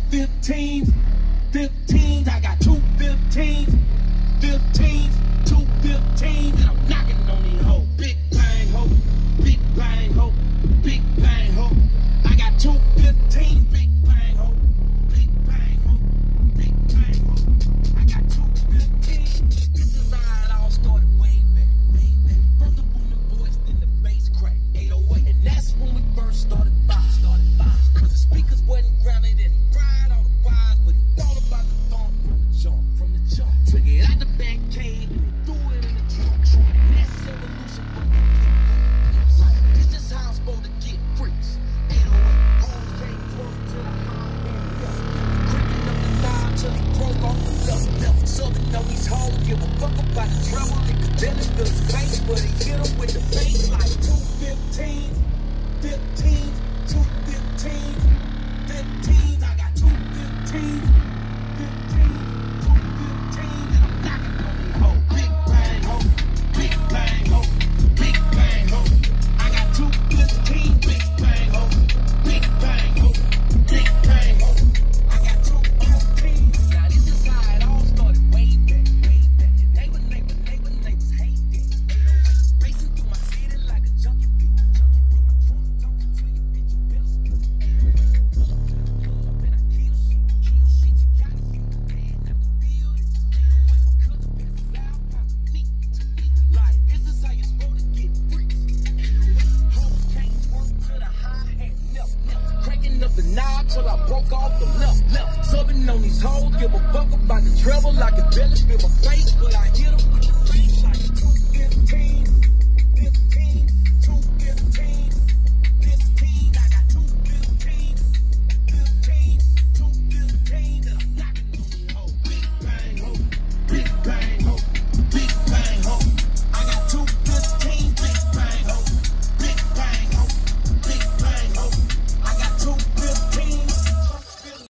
15s, 15s. I got two 15s, 15s, two 15s, and I'm knocking on these hoes. Big bang ho, big bang ho, big bang ho. I got two 15s, big bang ho, big bang ho, big bang ho. I got two 15s. This is how it all started way back, way back. From the booming voice, then the bass crack, 808, and that's when we first started vibes. Cause the speakers wasn't grounded and he fried all the wires, but he thought about the thump from the jump. Took it out the back cave and he threw it in the trunk. And that's evolution for the kids. Like, this is how I'm supposed to get freaks. 808, hoes can't work till I hard and left. Creeping up the knob till he broke off the left. Southern on these hoes, give a fuck about the trouble. Niggas barely feel his face, but he hit him with the bass like two 15s, 15s, two 15s, 15s. I got two 15s, 15s, two 15s, and I'm knocking on these hoes. Big bang ho, big bang ho, big bang ho. I got two 15s, big bang ho, big bang ho, big bang ho. I got two 15s. Now this is how it all started way back, way back. And neighbors hate it. Racing through my city like a junkie beat. With my trunk talking to you, bitch, you better speak. Pull up to the club and I kill shit. You gotta see the man, not the building. Cause the passes out, past me, to me. Like, this is how you're supposed to get freaks. Hoes can't work to the hi-hat, left. Cranking up the knob till I broke off the left. Subbing on these hoes, give a fuck about the treble. I can barely feel my face, but I hit them with